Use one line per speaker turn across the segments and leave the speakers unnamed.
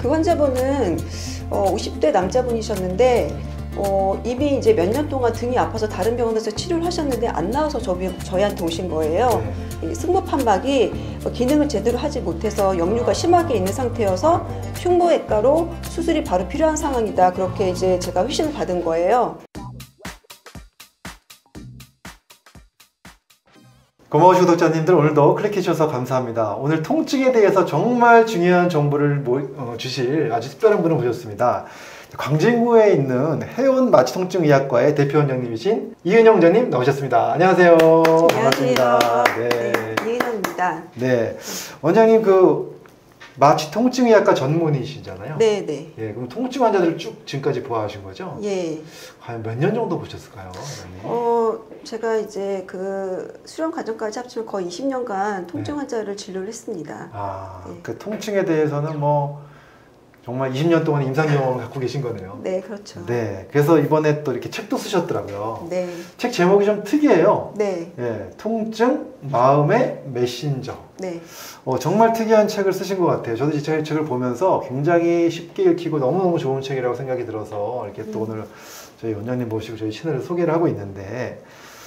그 환자분은 50대 남자분이셨는데 이미 이제 몇 년 동안 등이 아파서 다른 병원에서 치료를 하셨는데 안 나와서 저희한테 오신 거예요. 이 승모판막이 기능을 제대로 하지 못해서 역류가 심하게 있는 상태여서 흉부외과로 수술이 바로 필요한 상황이다. 그렇게 이제 제가 회신을 받은 거예요.
고마우신 구독자님들, 오늘도 클릭해 주셔서 감사합니다. 오늘 통증에 대해서 정말 중요한 정보를 주실 아주 특별한 분을 모셨습니다. 광진구에 있는 해온 마취통증의학과의 대표 원장님이신 이은영 원장님 나오셨습니다. 안녕하세요.
안녕하세요.
반갑습니다.
네, 이은영입니다.
네, 원장님 마취통증의학과 전문의시잖아요.
네, 네.
예, 그럼 통증 환자들을 쭉 지금까지 보아하신 거죠?
예.
과연 몇 년 정도 보셨을까요, 원장님?
제가 이제 그 수련 과정까지 합치면 거의 20년간 통증 환자를 진료를 했습니다.
네. 그 통증에 대해서는 정말 20년 동안 임상경험을 갖고 계신 거네요.
네, 그렇죠.
네, 그래서 이번에 또 이렇게 책도 쓰셨더라고요.
네.
책 제목이 좀 특이해요.
네.
예, 통증 마음의 메신저.
네.
정말 특이한 책을 쓰신 것 같아요. 저도 이 책을 보면서 굉장히 쉽게 읽히고 너무너무 좋은 책이라고 생각이 들어서 이렇게 또 오늘 저희 원장님 모시고 저희 채널을 소개를 하고 있는데,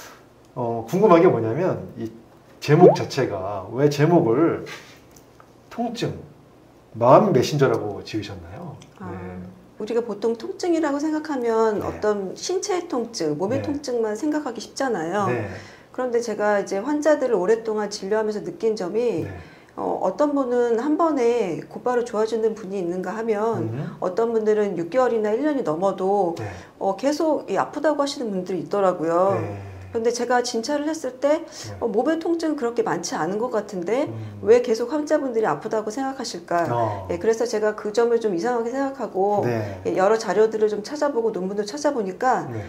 궁금한 게 뭐냐면 이 제목 자체가 왜 제목을 통증 마음 메신저라고 지으셨나요? 네.
우리가 보통 통증이라고 생각하면
네.
어떤 신체의 통증, 몸의
네.
통증만 생각하기 쉽잖아요.
네.
그런데 제가 이제 환자들을 오랫동안 진료하면서 느낀 점이
네.
어떤 분은 한 번에 곧바로 좋아지는 분이 있는가 하면 어떤 분들은 6개월이나 1년이 넘어도
네.
계속 아프다고 하시는 분들이 있더라고요.
네.
그런데 제가 진찰을 했을 때 몸의 통증은 그렇게 많지 않은 것 같은데 왜 계속 환자분들이 아프다고 생각하실까? 예, 그래서 제가 그 점을 좀 이상하게 생각하고
네.
여러 자료들을 좀 찾아보고 논문도 찾아보니까
네.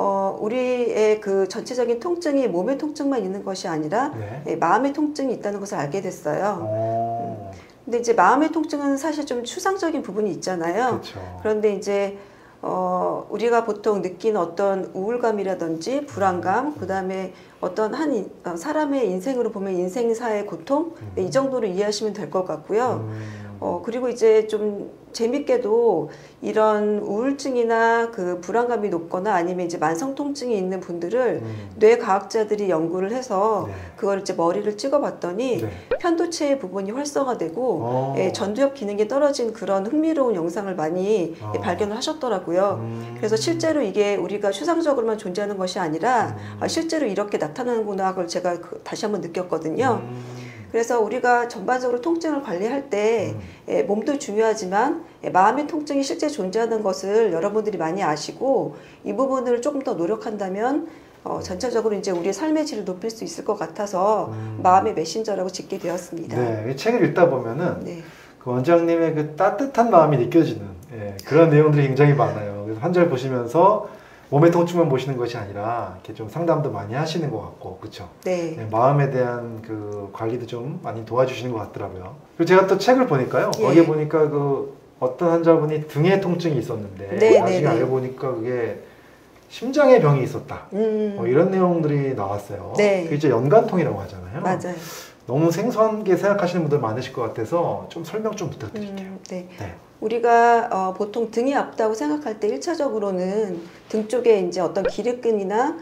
우리의 그 전체적인 통증이 몸의 통증만 있는 것이 아니라
네.
마음의 통증이 있다는 것을 알게 됐어요.
오.
근데 이제 마음의 통증은 사실 좀 추상적인 부분이 있잖아요.
그렇죠.
그런데 이제 우리가 보통 느끼는 어떤 우울감이라든지 불안감, 그 다음에 어떤 사람의 인생으로 보면 인생사의 고통, 이 정도로 이해하시면 될 것 같고요. 그리고 이제 좀 재밌게도 이런 우울증이나 그 불안감이 높거나 아니면 이제 만성 통증이 있는 분들을 뇌과학자들이 연구를 해서
네.
그걸 이제 머리를 찍어봤더니
네.
편도체의 부분이 활성화되고 전두엽 기능이 떨어진 그런 흥미로운 영상을 많이 발견을 하셨더라고요. 그래서 실제로 이게 우리가 추상적으로만 존재하는 것이 아니라 실제로 이렇게 나타나는구나 그걸 제가 다시 한번 느꼈거든요. 그래서 우리가 전반적으로 통증을 관리할 때 몸도 중요하지만 마음의 통증이 실제 존재하는 것을 여러분들이 많이 아시고 이 부분을 조금 더 노력한다면 전체적으로 이제 우리의 삶의 질을 높일 수 있을 것 같아서 마음의 메신저라고 짓게 되었습니다.
네, 이 책을 읽다 보면은
네.
그 원장님의 그 따뜻한 마음이 느껴지는 그런 내용들이 굉장히 많아요. 그래서 환자를 보시면서 몸의 통증만 보시는 것이 아니라 이렇게 좀 상담도 많이 하시는 것 같고, 그렇죠?
네.
네, 마음에 대한 그 관리도 좀 많이 도와주시는 것 같더라고요. 그리고 제가 또 책을 보니까요.
예.
거기에 보니까 그 어떤 환자분이 등에 통증이 있었는데
네,
나중에
네,
알고 보니까 그게 심장에 병이 있었다. 이런 내용들이 나왔어요.
네.
그게 이제 연관통이라고 하잖아요.
맞아요.
너무 생소하게 생각하시는 분들 많으실 것 같아서 좀 설명 좀 부탁드릴게요.
네.
네.
우리가 보통 등이 아프다고 생각할 때 1차적으로는 등 쪽에 이제 어떤 기립근이나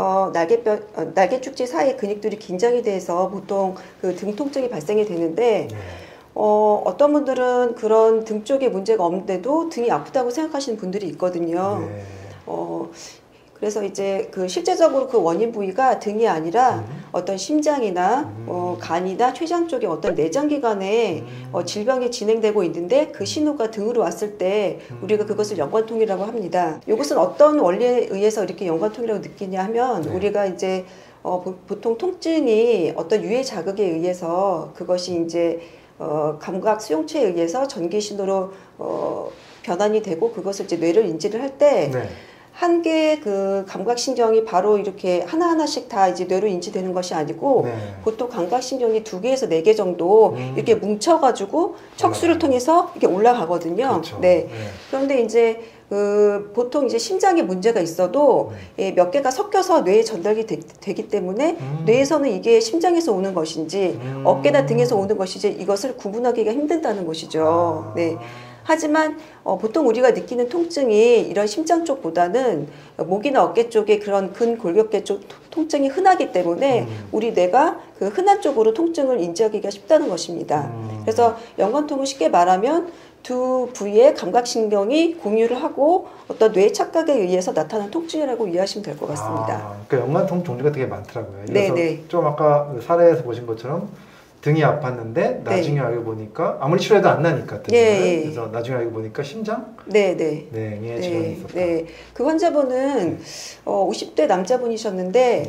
날개축지 사이 근육들이 긴장이 돼서 보통 그 등 통증이 발생이 되는데
네.
어떤 분들은 그런 등 쪽에 문제가 없는데도 등이 아프다고 생각하시는 분들이 있거든요.
네.
그래서 이제 그 실제적으로 그 원인 부위가 등이 아니라 어떤 심장이나 간이나 췌장 쪽에 어떤 내장 기관에 질병이 진행되고 있는데 그 신호가 등으로 왔을 때 우리가 그것을 연관통이라고 합니다. 이것은 어떤 원리에 의해서 이렇게 연관통이라고 느끼냐 하면
네.
우리가 이제 보통 통증이 어떤 유해 자극에 의해서 그것이 이제 감각 수용체에 의해서 전기 신호로 변환이 되고 그것을 이제 뇌를 인지를 할때
네.
한 개의 그 감각신경이 바로 이렇게 하나하나씩 다 이제 뇌로 인지되는 것이 아니고
네.
보통 감각신경이 2개에서 4개 정도 이렇게 뭉쳐가지고 척수를 통해서 이렇게 올라가거든요.
그렇죠.
네.
네.
그런데 이제 보통 이제 심장에 문제가 있어도 몇 개가 섞여서 뇌에 전달이 되기 때문에 뇌에서는 이게 심장에서 오는 것인지 어깨나 등에서 오는 것인지 이것을 구분하기가 힘들다는 것이죠. 네. 하지만 보통 우리가 느끼는 통증이 이런 심장 쪽보다는 목이나 어깨 쪽에 그런 근골격계 쪽 통증이 흔하기 때문에 우리 뇌가 그 흔한 쪽으로 통증을 인지하기가 쉽다는 것입니다. 그래서 연관통은 쉽게 말하면 두 부위의 감각신경이 공유를 하고 어떤 뇌 착각에 의해서 나타나는 통증이라고 이해하시면 될 것 같습니다.
그러니까 연관통 종류가 되게 많더라고요. 그래서
네네.
좀 아까 그 사례에서 보신 것처럼 등이 아팠는데 나중에 알고 보니까 아무리 치료해도 안 나니까 등은.
예.
그래서 나중에 알고 보니까 심장?
네네.
네, 질환이 있었다.
네. 그 환자분은 50대 남자분이셨는데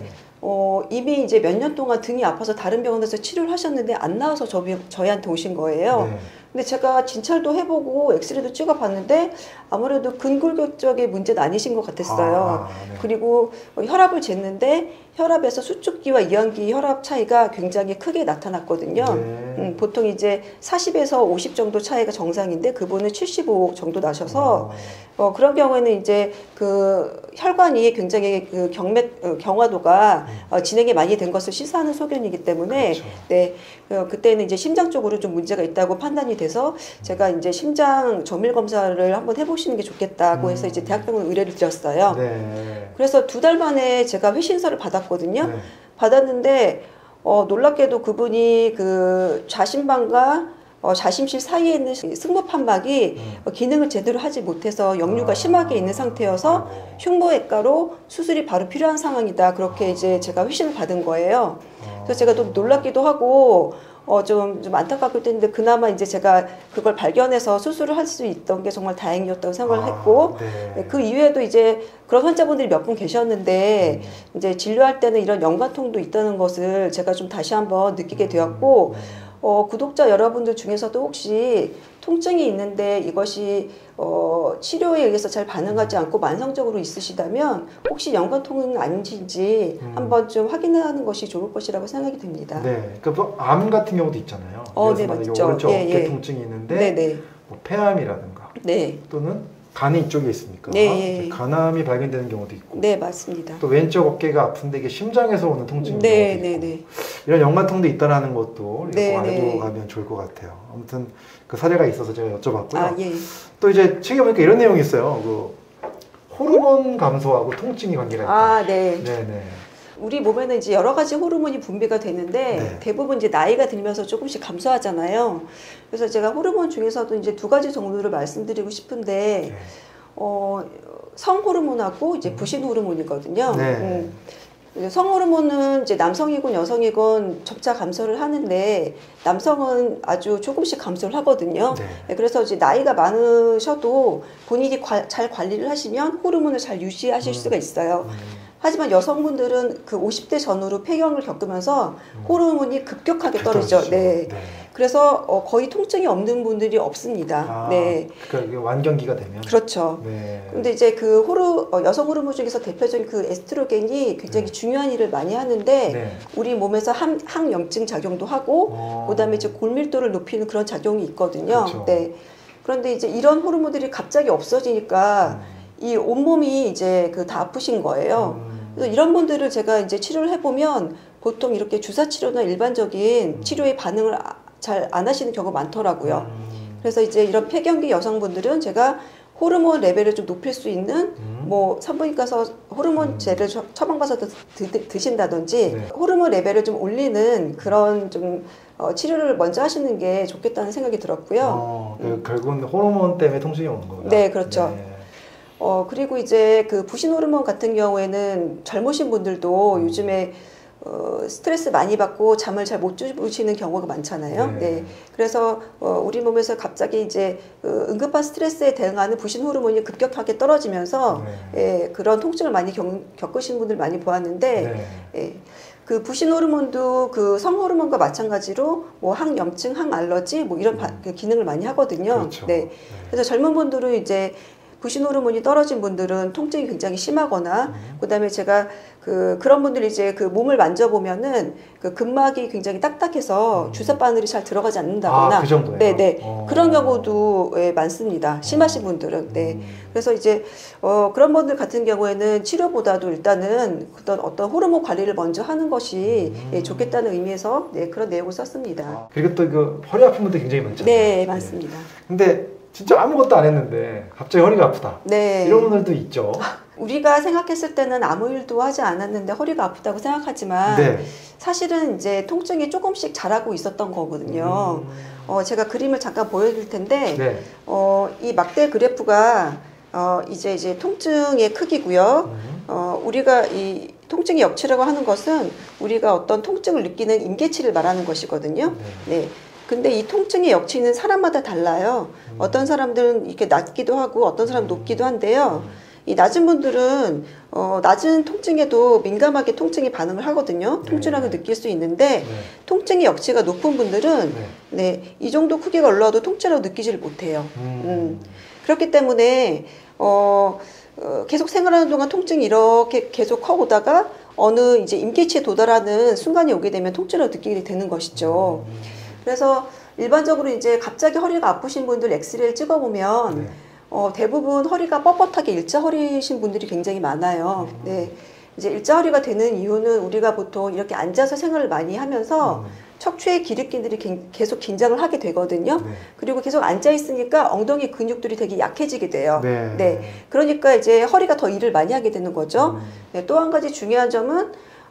이미 이제 몇 년 동안 등이 아파서 다른 병원에서 치료를 하셨는데 안 나와서 저희한테 오신 거예요.
네.
근데 제가 진찰도 해보고 엑스레이도 찍어봤는데 아무래도 근골격 쪽의 문제는 아니신 것 같았어요.
네.
그리고 혈압을 쟀는데 혈압에서 수축기와 이완기 혈압 차이가 굉장히 크게 나타났거든요.
네.
보통 이제 40에서 50 정도 차이가 정상인데 그분은 75 정도 나셔서 그런 경우에는 이제 그 혈관이 굉장히 그 경화도가 진행이 많이 된 것을 시사하는 소견이기 때문에
그렇죠.
네, 그때는 이제 심장 쪽으로 좀 문제가 있다고 판단이 돼서 제가 이제 심장 정밀 검사를 한번 해보시는 게 좋겠다고 해서 이제 대학병원 의뢰를 드렸어요.
네.
그래서 2달 만에 제가 회신서를 받았거든요.
네.
받았는데 놀랍게도 그분이 그 좌심방과 좌심실 사이에 있는 승모판막이 기능을 제대로 하지 못해서 역류가 심하게 있는 상태여서 흉부외과로 수술이 바로 필요한 상황이다. 그렇게 이제 제가 회신을 받은 거예요. 그래서 제가 또 놀랍기도 하고 좀 안타깝기도 했는데 그나마 이제 제가 그걸 발견해서 수술을 할 수 있던 게 정말 다행이었다고 생각을 했고
네.
그 이외에도 이제 그런 환자분들이 몇 분 계셨는데 이제 진료할 때는 이런 연관통도 있다는 것을 제가 좀 다시 한번 느끼게 되었고 구독자 여러분들 중에서도 혹시 통증이 있는데 이것이 치료에 의해서 잘 반응하지 않고 만성적으로 있으시다면 혹시 연관통은 아닌지 한번 좀 확인하는 것이 좋을 것이라고 생각이 듭니다.
네, 그러니까 암 같은 경우도 있잖아요.
네,
만약에
맞죠.
오른쪽
예,
어깨
예.
통증이 있는데
네네.
뭐 폐암이라든가
네.
또는 간이 이쪽에 있으니까
네.
간암이 발견되는 경우도 있고
네, 맞습니다.
또 왼쪽 어깨가 아픈데 이게 심장에서 오는 통증인
네,
경우도 있고
네, 네.
이런 연관통도 있다는 것도
네,
꼭 알고
네.
가면 좋을 것 같아요. 아무튼 그 사례가 있어서 제가 여쭤봤고요.
아, 예.
또 이제 책에 보니까 이런 내용이 있어요. 그 호르몬 감소하고 통증이 관계가 있다.
아, 네.
네네.
우리 몸에는 이제 여러 가지 호르몬이 분비가 되는데
네.
대부분 이제 나이가 들면서 조금씩 감소하잖아요. 그래서 제가 호르몬 중에서도 이제 2가지 정도를 말씀드리고 싶은데
네.
성호르몬하고 이제 부신 호르몬이거든요.
네.
성호르몬은 이제 남성이건 여성이건 점차 감소를 하는데 남성은 아주 조금씩 감소를 하거든요.
네.
그래서 이제 나이가 많으셔도 본인이 잘 관리를 하시면 호르몬을 잘 유지하실 수가 있어요. 하지만 여성분들은 그 50대 전후로 폐경을 겪으면서 호르몬이 급격하게 떨어지죠. 네.
네.
그래서 거의 통증이 없는 분들이 없습니다. 네.
그러니까 이게 완경기가 되면.
그렇죠.
네.
근데 이제 그 여성 호르몬 중에서 대표적인 그 에스트로겐이 굉장히 중요한 일을 많이 하는데
네.
우리 몸에서 항염증 작용도 하고 그다음에 이제 골밀도를 높이는 그런 작용이 있거든요.
그렇죠.
네. 그런데 이제 이런 호르몬들이 갑자기 없어지니까 이 온몸이 이제 그 다 아프신 거예요. 그래서 이런 분들을 제가 이제 치료를 해보면 보통 이렇게 주사 치료나 일반적인 치료에 반응을 잘 안 하시는 경우가 많더라고요. 그래서 이제 이런 폐경기 여성분들은 제가 호르몬 레벨을 좀 높일 수 있는 뭐 산부인과서 호르몬제를 처방받아서 드신다든지
네.
호르몬 레벨을 좀 올리는 그런 좀 치료를 먼저 하시는 게 좋겠다는 생각이 들었고요.
결국은 호르몬 때문에 통증이 오는 거구나.
네, 그렇죠.
네.
그리고 이제 그 부신 호르몬 같은 경우에는 젊으신 분들도 요즘에 스트레스 많이 받고 잠을 잘 못 주무시는 경우가 많잖아요.
네.
네. 그래서 우리 몸에서 갑자기 이제 응급한 스트레스에 대응하는 부신 호르몬이 급격하게 떨어지면서
네.
그런 통증을 많이 겪으신 분들 많이 보았는데
네.
그 부신 호르몬도 그 성 호르몬과 마찬가지로 뭐 항염증, 항알러지 뭐 이런 그 기능을 많이 하거든요.
그렇죠.
네. 그래서 젊은 분들은 이제 부신 호르몬이 떨어진 분들은 통증이 굉장히 심하거나 그다음에 제가 그런 분들이 이제 그 몸을 만져보면은 그 근막이 굉장히 딱딱해서 주사 바늘이 잘 들어가지 않는다거나
그 정도예요?
네네 그런 경우도 많습니다. 심하신 분들은 네 그래서 이제 그런 분들 같은 경우에는 치료보다도 일단은 어떤 호르몬 관리를 먼저 하는 것이 좋겠다는 의미에서 네 그런 내용을 썼습니다.
그리고 또 그 허리 아픈 분들 굉장히 많잖아요.
네 맞습니다.
근데 진짜 아무것도 안 했는데 갑자기 허리가 아프다.
네.
이런 분들도 있죠.
우리가 생각했을 때는 아무 일도 하지 않았는데 허리가 아프다고 생각하지만
네.
사실은 이제 통증이 조금씩 자라고 있었던 거거든요. 제가 그림을 잠깐 보여드릴 텐데
네.
이 막대 그래프가 이제 통증의 크기고요. 우리가 이 통증의 역치라고 하는 것은 우리가 어떤 통증을 느끼는 임계치를 말하는 것이거든요. 네. 근데 이 통증의 역치는 사람마다 달라요. 어떤 사람들은 이렇게 낮기도 하고 어떤 사람은 높기도 한데요. 이 낮은 분들은 낮은 통증에도 민감하게 통증에 반응을 하거든요. 통증이라고 느낄 수 있는데 통증의 역치가 높은 분들은 네, 이 정도 크기가 올라와도 통증이라고 느끼지를 못해요. 그렇기 때문에 계속 생활하는 동안 통증이 이렇게 계속 커오다가 어느 이제 임계치에 도달하는 순간이 오게 되면 통증을 느끼게 되는 것이죠. 그래서 일반적으로 이제 갑자기 허리가 아프신 분들 엑스레이를 찍어보면 대부분 허리가 뻣뻣하게 일자허리신 분들이 굉장히 많아요. 네. 이제 일자허리가 되는 이유는 우리가 보통 이렇게 앉아서 생활을 많이 하면서 척추의 기립근들이 계속 긴장을 하게 되거든요. 그리고 계속 앉아 있으니까 엉덩이 근육들이 되게 약해지게 돼요. 네. 그러니까 이제 허리가 더 일을 많이 하게 되는 거죠. 네. 또 한 가지 중요한 점은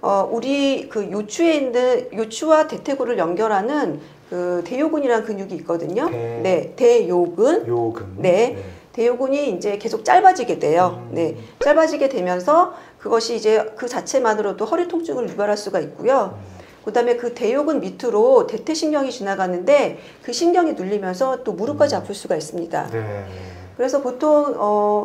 우리 그 요추에 있는 요추와 대퇴골을 연결하는 그 대요근이라는 근육이 있거든요. 네. 대요근. 네. 대요근이 이제 계속 짧아지게 돼요. 네. 짧아지게 되면서 그것이 이제 그 자체만으로도 허리 통증을 유발할 수가 있고요. 그 다음에 그 대요근 밑으로 대퇴신경이 지나가는데 그 신경이 눌리면서 또 무릎까지 아플 수가 있습니다.
네.
그래서 보통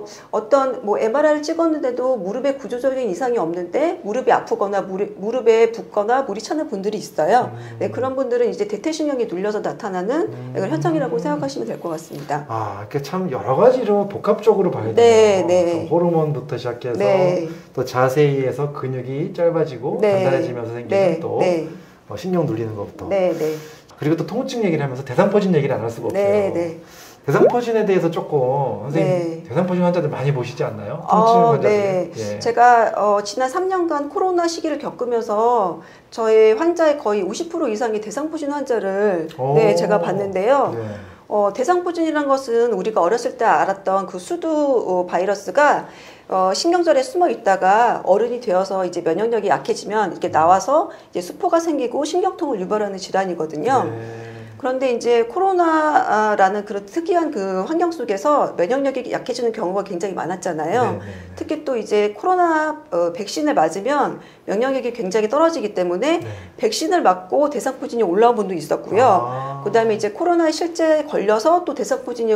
어떤 뭐 MRI를 찍었는데도 무릎에 구조적인 이상이 없는데 무릎이 아프거나 무릎에 붓거나 물이 차는 분들이 있어요. 네, 그런 분들은 이제 대퇴신경이 눌려서 나타나는 그런 현상이라고 생각하시면 될 것 같습니다.
아, 이렇게 참 여러 가지로 복합적으로 봐야 돼요.
네, 네.
호르몬부터 시작해서
네.
또 자세히해서 근육이 짧아지고
네.
단단해지면서 생기는
네.
또
네.
신경 눌리는 것부터.
네, 네.
그리고 또 통증 얘기를 하면서 대상포진 얘기를 안 할 수가 없어요.
네, 네.
대상포진에 대해서 조금 선생님
네.
대상포진 환자들 많이 보시지 않나요? 통증 환자들.
네.
예.
제가 지난 3년간 코로나 시기를 겪으면서 저의 환자의 거의 50% 이상이 대상포진 환자를 네, 제가 봤는데요.
네.
대상포진이라는 것은 우리가 어렸을 때 알았던 그 수두 바이러스가 신경절에 숨어 있다가 어른이 되어서 이제 면역력이 약해지면 이렇게 나와서 이제 수포가 생기고 신경통을 유발하는 질환이거든요.
네.
그런데 이제 코로나라는 그런 특이한 그 환경 속에서 면역력이 약해지는 경우가 굉장히 많았잖아요.
네, 네, 네.
특히 또 이제 코로나 백신을 맞으면 면역력이 굉장히 떨어지기 때문에 백신을 맞고 대상포진이 올라온 분도 있었고요. 그다음에 이제 코로나에 실제 걸려서 또 대상포진이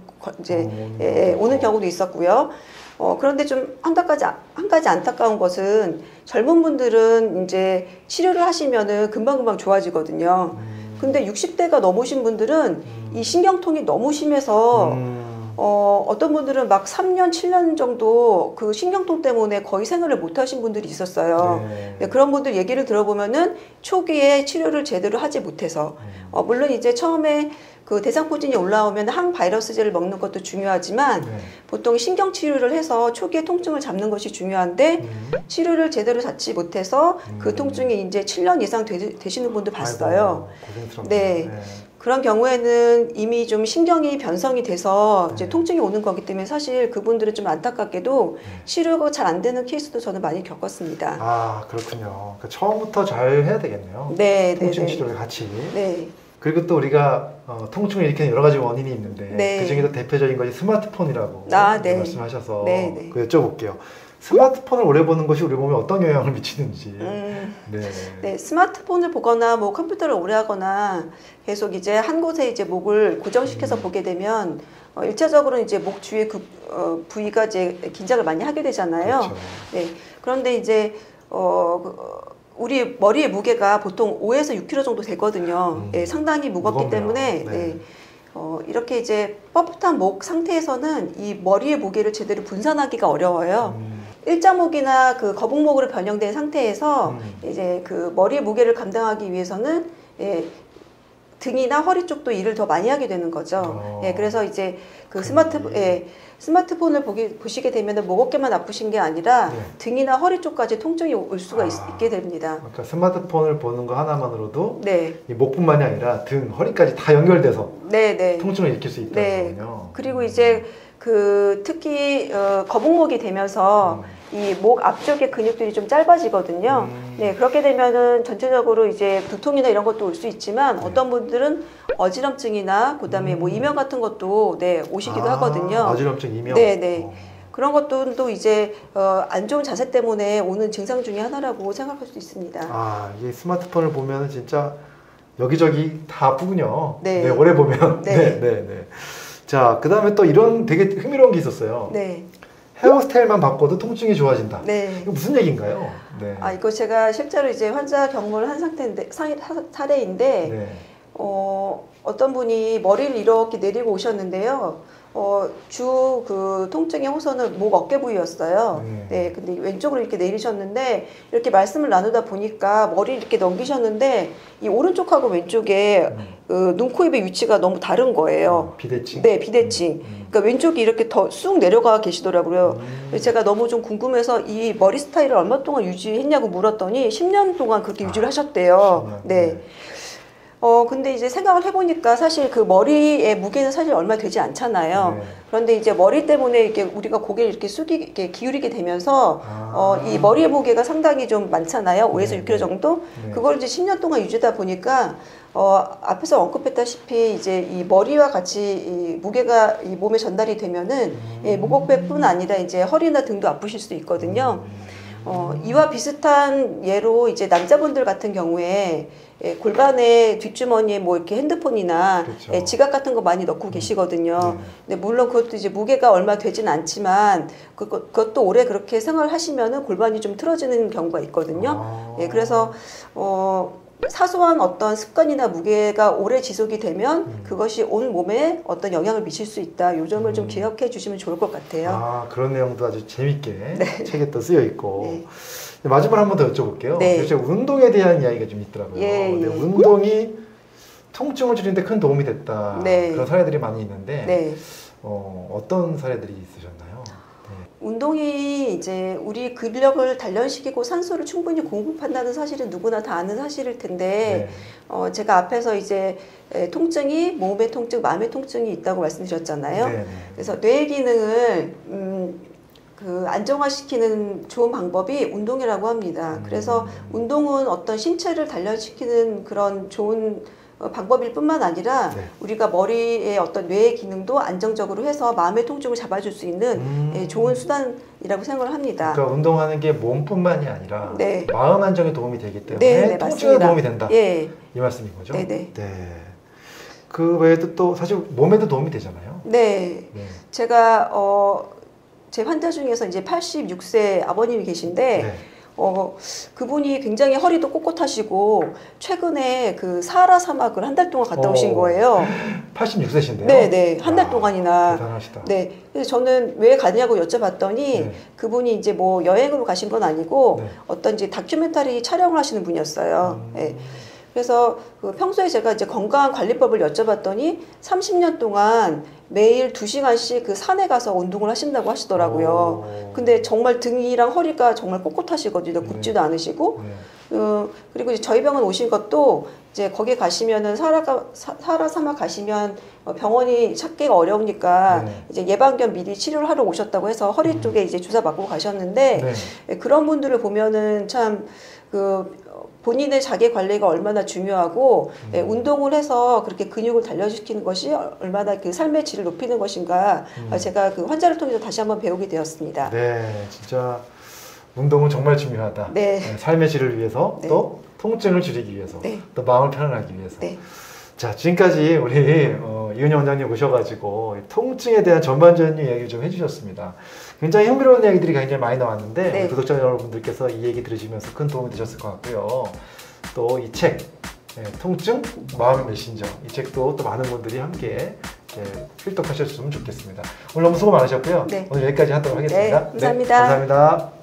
오는 경우도 있었고요. 그런데 좀 한 가지 안타까운 것은 젊은 분들은 이제 치료를 하시면은 금방금방 좋아지거든요. 근데 60대가 넘으신 분들은 이 신경통이 너무 심해서 어떤 분들은 막 3년, 7년 정도 그 신경통 때문에 거의 생활을 못 하신 분들이 있었어요. 네, 그런 분들 얘기를 들어보면은 초기에 치료를 제대로 하지 못해서 물론 이제 처음에 그 대상포진이 올라오면 항바이러스제를 먹는 것도 중요하지만 보통 신경치료를 해서 초기에 통증을 잡는 것이 중요한데 치료를 제대로 잡지 못해서 그 통증이 이제 7년 이상 되시는 분도 봤어요.
아이고,
네. 그런 경우에는 이미 좀 신경이 변성이 돼서 이제 통증이 오는 거기 때문에 사실 그분들은 좀 안타깝게도 치료가 잘 안 되는 케이스도 저는 많이 겪었습니다.
아, 그렇군요. 그러니까 처음부터 잘 해야 되겠네요.
네,
통증
네,
치료를 같이.
네.
그리고 또 우리가 통증을 일으키는 여러 가지 원인이 있는데
네.
그 중에도 대표적인 것이 스마트폰이라고
네.
말씀하셔서
네.
그 여쭤볼게요. 스마트폰을 오래 보는 것이 우리 몸에 어떤 영향을 미치는지.
네, 스마트폰을 보거나 뭐 컴퓨터를 오래 하거나 계속 이제 한 곳에 이제 목을 고정시켜서 보게 되면 일차적으로 이제 목 주위의 그 부위가 이제 긴장을 많이 하게 되잖아요.
그렇죠.
네, 그런데 이제 우리 머리의 무게가 보통 5에서 6kg 정도 되거든요. 네, 상당히 무겁기
무겁네요.
때문에 네. 이렇게 이제 뻣뻣한 목 상태에서는 이 머리의 무게를 제대로 분산하기가 어려워요. 일자목이나 그 거북목으로 변형된 상태에서 이제 그 머리의 무게를 감당하기 위해서는 등이나 허리 쪽도 일을 더 많이 하게 되는 거죠. 예, 그래서 이제 그 스마트폰을 보시게 되면 목 어깨만 아프신 게 아니라
네.
등이나 허리 쪽까지 통증이 올 수가 있게 됩니다.
그러니까 스마트폰을 보는 거 하나만으로도
네.
이 목뿐만이 아니라 등, 허리까지 다 연결돼서
네, 네.
통증을 일으킬 수 있다는
네.
거군요.
그리고 이제 그 특히 거북목이 되면서 이 목 앞쪽의 근육들이 좀 짧아지거든요. 네, 그렇게 되면은 전체적으로 이제 두통이나 이런 것도 올 수 있지만 어떤 분들은 어지럼증이나 그다음에 뭐 이명 같은 것도 네, 오시기도 하거든요.
어지럼증, 이명.
네, 네. 그런 것들도 이제 안 좋은 자세 때문에 오는 증상 중에 하나라고 생각할 수 있습니다.
아, 이게 스마트폰을 보면 진짜 여기저기 다 아프군요.
네.
네, 오래 보면.
네.
네, 네, 네. 자, 그 다음에 또 이런 되게 흥미로운 게 있었어요.
네.
헤어스타일만 바꿔도 통증이 좋아진다.
네.
이거 무슨 얘기인가요? 네.
아, 이거 제가 실제로 이제 환자 경험을 한 사례인데,
네.
어떤 분이 머리를 이렇게 내리고 오셨는데요. 주 그 통증의 호소는 목 어깨 부위였어요. 네, 근데 왼쪽으로 이렇게 내리셨는데 이렇게 말씀을 나누다 보니까 머리를 이렇게 넘기셨는데 이 오른쪽하고 왼쪽에 눈, 코, 입의 위치가 너무 다른 거예요.
비대칭?
네, 비대칭. 그러니까 왼쪽이 이렇게 더 쑥 내려가 계시더라고요. 제가 너무 좀 궁금해서 이 머리 스타일을 얼마 동안 유지했냐고 물었더니 10년 동안 그렇게 유지를 하셨대요.
10년.
네. 근데 이제 생각을 해보니까 사실 그 머리의 무게는 사실 얼마 되지 않잖아요.
네.
그런데 이제 머리 때문에 이렇게 우리가 고개를 이렇게 이렇게 기울이게 되면서 이 머리의 무게가 상당히 좀 많잖아요. 5에서 6kg 정도.
네.
그걸 이제 10년 동안 유지하다 보니까 앞에서 언급했다시피 이제 이 머리와 같이 이 무게가 이 몸에 전달이 되면은 목 어깨뿐 아니라 이제 허리나 등도 아프실 수 있거든요. 이와 비슷한 예로 이제 남자분들 같은 경우에 골반에 뒷주머니에 뭐 이렇게 핸드폰이나
그렇죠.
지갑 같은 거 많이 넣고 계시거든요. 근데 물론 그것도 이제 무게가 얼마 되진 않지만 그것도 오래 그렇게 생활을 하시면은 골반이 좀 틀어지는 경우가 있거든요. 예, 그래서 사소한 어떤 습관이나 무게가 오래 지속이 되면 그것이 온 몸에 어떤 영향을 미칠 수 있다. 이 점을 좀 기억해 주시면 좋을 것 같아요.
아, 그런 내용도 아주 재밌게 책에 또 쓰여 있고.
네.
마지막으로 한 번 더 여쭤볼게요.
네.
그래서 운동에 대한 이야기가 좀 있더라고요.
예,
근데
예.
운동이 통증을 줄이는데 큰 도움이 됐다.
네.
그런 사례들이 많이 있는데
네.
어떤 사례들이 있으셨나요?
운동이 이제 우리 근력을 단련시키고 산소를 충분히 공급한다는 사실은 누구나 다 아는 사실일 텐데 제가 앞에서 이제 통증이 몸의 통증, 마음의 통증이 있다고 말씀드렸잖아요.
네.
그래서 뇌의 기능을 그 안정화시키는 좋은 방법이 운동이라고 합니다. 그래서 운동은 어떤 신체를 단련시키는 그런 좋은 방법일 뿐만 아니라 우리가 머리의 어떤 뇌의 기능도 안정적으로 해서 마음의 통증을 잡아줄 수 있는 좋은 수단이라고 생각을 합니다.
그러니까 운동하는 게 몸뿐만이 아니라
네.
마음 안정에 도움이 되기 때문에
네,
통증에
맞습니다.
도움이 된다.
예.
이 말씀인 거죠?
네네.
네. 그 외에도 또 사실 몸에도 도움이 되잖아요.
네.
네.
제가 제 환자 중에서 이제 86세 아버님이 계신데
네.
그분이 굉장히 허리도 꼿꼿하시고 최근에 그 사하라 사막을 한 달 동안 갔다 오신 거예요.
86세신데요?
네네. 한 달 동안이나.
대단하시다.
네. 그래서 저는 왜 가냐고 여쭤봤더니
네.
그분이 이제 뭐 여행으로 가신 건 아니고
네.
어떤 이제 다큐멘터리 촬영을 하시는 분이었어요. 네. 그래서 그 평소에 제가 이제 건강 관리법을 여쭤봤더니 30년 동안 매일 2시간씩 그 산에 가서 운동을 하신다고 하시더라고요. 근데 정말 등이랑 허리가 정말 꼿꼿하시거든요. 굽지도 않으시고. 그리고 이제 저희 병원 오신 것도 이제 거기 가시면은 사하라 사막 가시면 병원이 찾기가 어려우니까 이제 예방 겸 미리 치료를 하러 오셨다고 해서 허리 쪽에 이제 주사 맞고 가셨는데 그런 분들을 보면은 참 본인의 자기 관리가 얼마나 중요하고 운동을 해서 그렇게 근육을 단련시키는 것이 얼마나 그 삶의 질을 높이는 것인가 제가 그 환자를 통해서 다시 한번 배우게 되었습니다.
네, 진짜 운동은 정말 중요하다.
네.
삶의 질을 위해서
네.
또 통증을 줄이기 위해서
네.
또 마음을 편안하기 위해서.
네.
자, 지금까지 우리 이은영 원장님 오셔가지고 통증에 대한 전반적인 이야기 좀 해주셨습니다. 굉장히 흥미로운 이야기들이 굉장히 많이 나왔는데
네.
우리 구독자 여러분들께서 이 얘기 들으시면서 큰 도움이 되셨을 것 같고요. 또 이 책, 통증, 마음의 메신저, 이 책도 또 많은 분들이 함께 필독하셨으면 좋겠습니다. 오늘 너무 수고 많으셨고요.
네.
오늘 여기까지 하도록 하겠습니다.
네, 감사합니다.
감사합니다.